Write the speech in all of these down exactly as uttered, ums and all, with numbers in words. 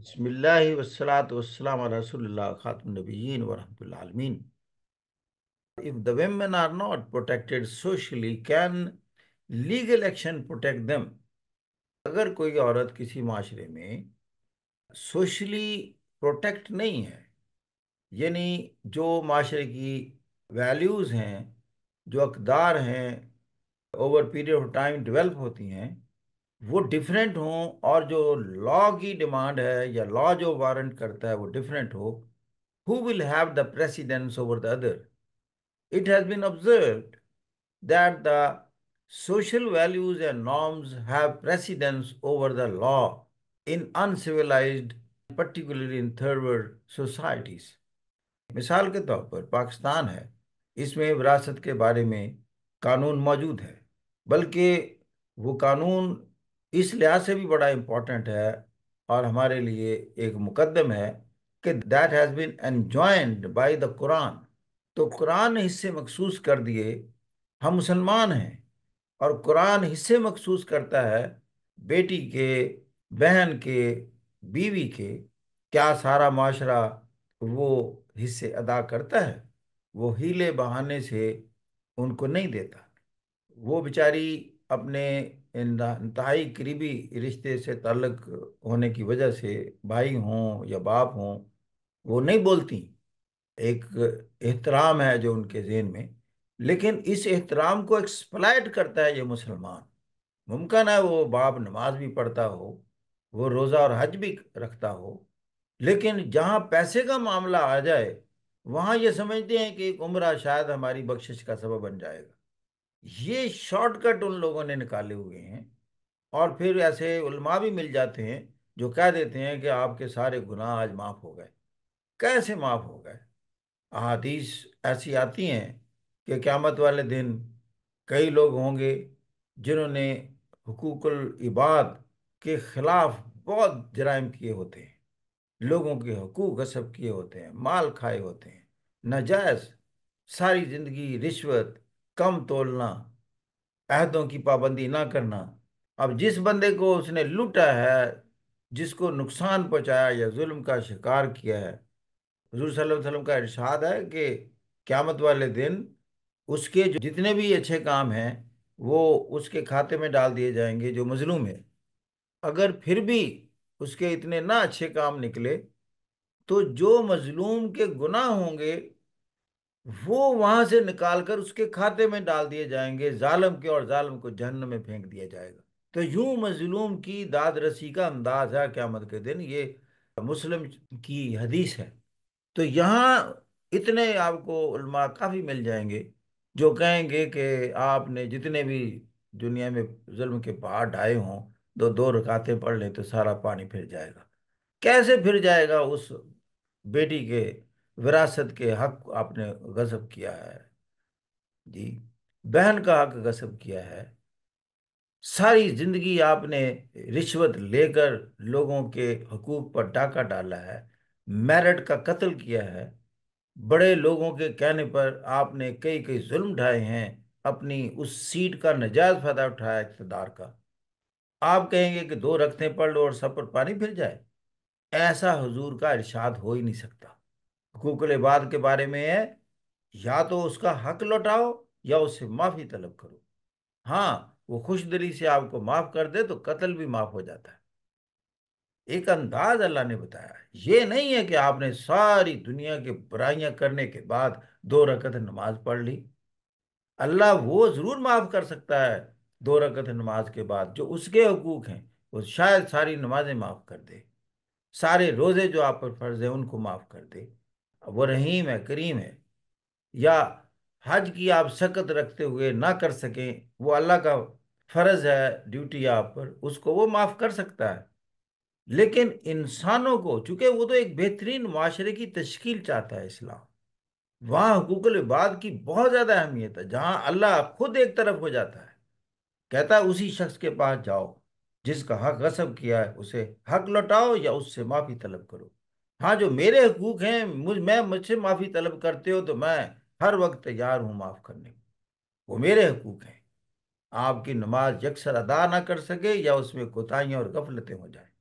بسم اللہ والصلاة والسلام علی رسول اللہ خاتم النبیین ورحمۃ اللہ عالمین. If the women are not protected socially, can legal action protect them? اگر کوئی عورت کسی معاشرے میں سوشلی پروٹیکٹ نہیں ہے، یعنی جو معاشرے کی ویلیوز ہیں، جو اقدار ہیں، over period of time develop ہوتی ہیں، وہ ڈیفرنٹ ہوں، اور جو لا کی ڈیمانڈ ہے یا لا جو وارنٹ کرتا ہے وہ ڈیفرنٹ ہو، who will have the precedence over the other? It has been observed that the social values and norms have precedence over the law in uncivilized, particularly in third world societies. مثال کے طور پر پاکستان ہے، اس میں وراثت کے بارے میں قانون موجود ہے، بلکہ وہ قانون اس لحاظ سے بھی بڑا امپورٹنٹ ہے اور ہمارے لیے ایک مقدم ہے کہ that has been enjoined by the قرآن. تو قرآن نے حصے مخصوص کر دیے. ہم مسلمان ہیں اور قرآن حصے مخصوص کرتا ہے بیٹی کے، بہن کے، بیوی کے. کیا سارا معاشرہ وہ حصے ادا کرتا ہے؟ وہ ہیلے بہانے سے ان کو نہیں دیتا. وہ بیچاری اپنے انتہائی قریبی رشتے سے تعلق ہونے کی وجہ سے، بھائی ہوں یا باپ ہوں، وہ نہیں بولتی. ایک احترام ہے جو ان کے ذہن میں، لیکن اس احترام کو ایکسپلائٹ کرتا ہے یہ مسلمان. ممکن ہے وہ باپ نماز بھی پڑھتا ہو، وہ روزہ اور حج بھی رکھتا ہو، لیکن جہاں پیسے کا معاملہ آ جائے وہاں یہ سمجھتے ہیں کہ ایک عمرہ شاید ہماری بخشش کا سبب بن جائے گا. یہ شارٹ کٹ ان لوگوں نے نکالے ہوئے ہیں. اور پھر ایسے علماء بھی مل جاتے ہیں جو کہہ دیتے ہیں کہ آپ کے سارے گناہ آج معاف ہو گئے. کیسے معاف ہو گئے؟ احادیث ایسی آتی ہیں کہ قیامت والے دن کئی لوگ ہوں گے جنہوں نے حقوق العباد کے خلاف بہت جرائم کیے ہوتے ہیں، لوگوں کے حقوق غصب کیے ہوتے ہیں، مال کھائے ہوتے ہیں، ناجائز ساری زندگی رشوت، کم تولنا، عہدوں کی پابندی نہ کرنا. اب جس بندے کو اس نے لوٹا ہے، جس کو نقصان پہنچایا یا ظلم کا شکار کیا ہے، حضور صلی اللہ علیہ وسلم کا ارشاد ہے کہ قیامت والے دن اس کے جو جتنے بھی اچھے کام ہیں وہ اس کے کھاتے میں ڈال دیے جائیں گے جو مظلوم ہے. اگر پھر بھی اس کے اتنے نہ اچھے کام نکلے تو جو مظلوم کے گناہ ہوں گے وہ وہاں سے نکال کر اس کے کھاتے میں ڈال دیے جائیں گے ظالم کے، اور ظالم کو جہنم میں پھینک دیا جائے گا. تو یوں مظلوم کی داد رسی کا انداز ہے قیامت کے دن. یہ مسلم کی حدیث ہے. تو یہاں اتنے آپ کو علماء کافی مل جائیں گے جو کہیں گے کہ آپ نے جتنے بھی دنیا میں ظلم کے پہاڑ ڈھائے ہوں، دو دو رکعتیں پڑھ لیں تو سارا پانی پھر جائے گا. کیسے پھر جائے گا؟ اس بیٹی کے وراثت کے حق آپ نے غصب کیا ہے، جی، بہن کا حق غصب کیا ہے، ساری زندگی آپ نے رشوت لے کر لوگوں کے حقوق پر ڈاکہ ڈالا ہے، میرٹ کا قتل کیا ہے، بڑے لوگوں کے کہنے پر آپ نے کئی کئی ظلم ڈھائے ہیں، اپنی اس سیٹ کا نجائز فائدہ اٹھایا اقتدار کا. آپ کہیں گے کہ دو رکعتیں پڑھ لو اور سب پر پانی پھر جائے؟ ایسا حضور کا ارشاد ہو ہی نہیں سکتا. حقوق العباد کے بارے میں ہے یا تو اس کا حق لوٹاؤ یا اس سے معافی طلب کرو. ہاں، وہ خوش دلی سے آپ کو معاف کر دے تو قتل بھی معاف ہو جاتا ہے. ایک انداز اللہ نے بتایا ہے. یہ نہیں ہے کہ آپ نے ساری دنیا کے برائیاں کرنے کے بعد دو رکعت نماز پڑھ لی. اللہ وہ ضرور معاف کر سکتا ہے دو رکعت نماز کے بعد جو اس کے حقوق ہیں. وہ شاید ساری نمازیں معاف کر دے، سارے روزے جو آپ پر فرض ہیں ان کو معاف کر دے. وہ رحیم ہے، کریم ہے. یا حج کی آپ سکت رکھتے ہوئے نہ کر سکیں، وہ اللہ کا فرض ہے، ڈیوٹی آپ پر، اس کو وہ معاف کر سکتا ہے. لیکن انسانوں کو، چونکہ وہ تو ایک بہترین معاشرے کی تشکیل چاہتا ہے اسلام، وہاں حقوق العباد کی بہت زیادہ اہمیت ہے. جہاں اللہ خود ایک طرف ہو جاتا ہے، کہتا ہے اسی شخص کے پاس جاؤ جس کا حق غصب کیا ہے، اسے حق لوٹاؤ یا اس سے معافی طلب کرو. ہاں، جو میرے حقوق ہیں، مجھ میں مجھ سے معافی طلب کرتے ہو تو میں ہر وقت تیار ہوں معاف کرنے کو. وہ میرے حقوق ہیں. آپ کی نماز یکسر ادا نہ کر سکے یا اس میں کوتاہیاں اور غفلتیں ہو جائیں،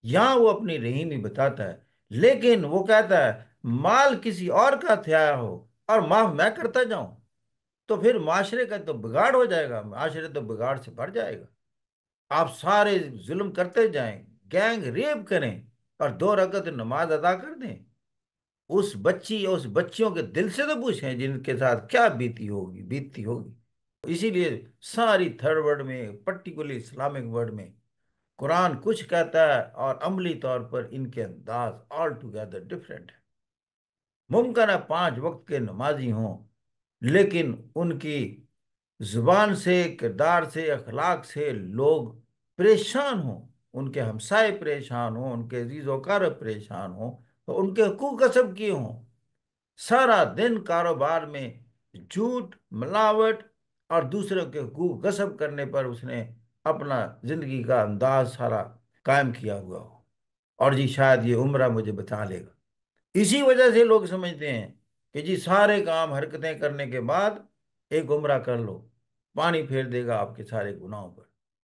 یہاں وہ اپنی رحیمی بتاتا ہے، لیکن وہ کہتا ہے مال کسی اور کا تھیا ہو اور معاف میں کرتا جاؤں، تو پھر معاشرے کا تو بگاڑ ہو جائے گا، معاشرے تو بگاڑ سے بڑھ جائے گا۔ آپ سارے ظلم کرتے جائیں، گینگ ریپ کریں اور دو رکعت نماز ادا کر دیں، اس بچی اور اس بچیوں کے دل سے تو پوچھیں جن کے ساتھ کیا بیتی ہوگی بیتتی ہوگی۔ اسی لیے ساری تھرڈ ورڈ میں، پرٹیکولرلی اسلامک ورڈ میں، قرآن کچھ کہتا ہے اور عملی طور پر ان کے انداز آل ٹوگیدر ڈفرینٹ ہے۔ ممکن ہے پانچ وقت کے نمازی ہوں، لیکن ان کی زبان سے، کردار سے، اخلاق سے لوگ پریشان ہوں، ان کے ہمسائے پریشان ہوں، ان کے عزیز و اقارب پریشان ہوں، تو ان کے حقوق غصب کیے ہوں۔ سارا دن کاروبار میں جھوٹ، ملاوٹ اور دوسروں کے حقوق غصب کرنے پر اس نے اپنا زندگی کا انداز سارا قائم کیا ہوا ہو، اور جی شاید یہ عمرہ مجھے بچا لے گا۔ اسی وجہ سے لوگ سمجھتے ہیں کہ جی سارے کام حرکتیں کرنے کے بعد ایک عمرہ کر لو، پانی پھیر دے گا آپ کے سارے گناہوں پر۔